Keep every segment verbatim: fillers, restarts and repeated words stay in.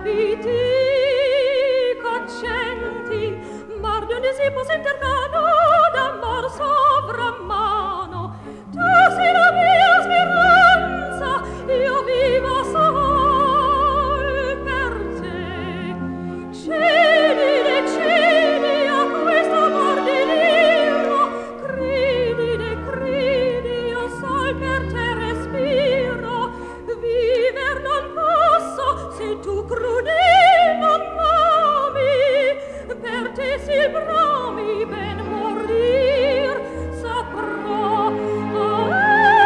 palpiti accenti, margine si può sentir cano d'amor sovrammano. Tu sei la mia speranza, io vivo sol per te. Cedine, cedi a questo amor delirio, credine, credi, io sol per te respiro. Viver non posso se tu crudi non m'ami, per te si bromi ben morir saprò. Ah,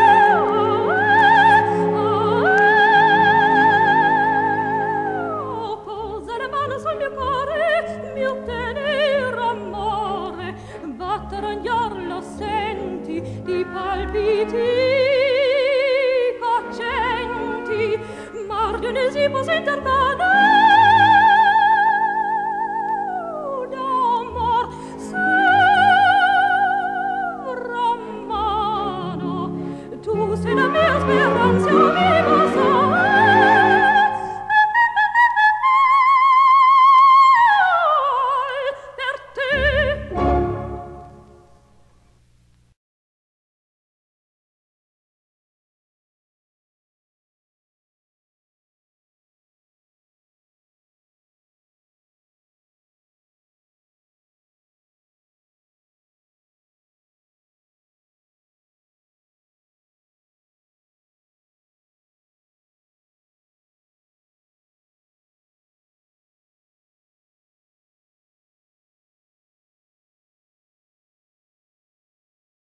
ah, ah, posa la mano sul mio cuore, mio tenero amore, battere ogni orlo senti di palpiti accenti, margine si può sentir